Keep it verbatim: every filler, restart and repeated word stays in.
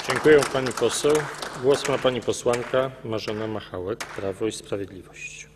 Dziękuję pani poseł. Głos ma pani posłanka Marzena Machałek, Prawo i Sprawiedliwość.